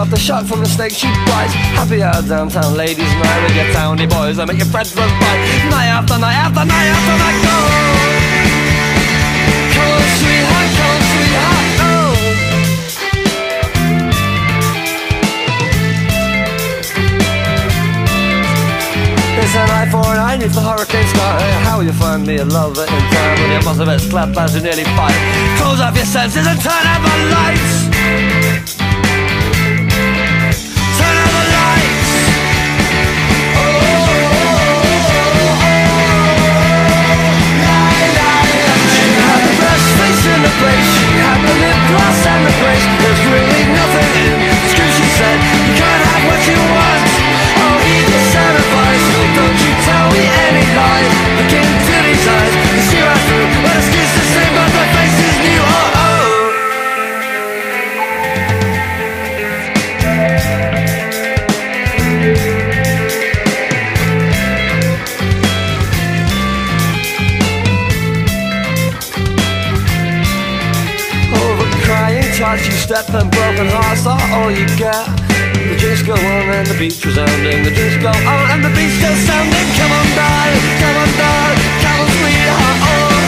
aftershock from the snake she bites. Happy hour downtown ladies night with your towny boys. I make your friends run by. Night after night after night after night. Go, come on sweetheart, come on sweetheart. Oh. It's an eye for an eye, neath the hurricane sky. How will you find me a lover in time when your muscle bits clap as you nearly fight? Close up your senses and turn out the lights. Turn out the lights. Oh, she had the best face in the place. She had the lip gloss and the grace. There's really nothing in script, she said. You can't have what you want. Oh, he just said advice. Don't you tell me any lies. Look into these eyes and see right through. But it's just the same, but my face is new. Oh, oh. Oh, the crying child, you step and broken hearts are all you get. The drinks go on and the beat's resounding. The drinks go on and the beat's still sounding. Come on, darling, come on, darling, come on, sweetheart. Oh.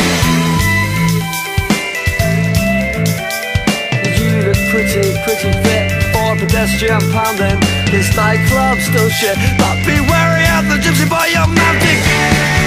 You look pretty, pretty fit for a pedestrian pounding. This nightclub's still shit, but be wary of the gypsy boy you're mounting.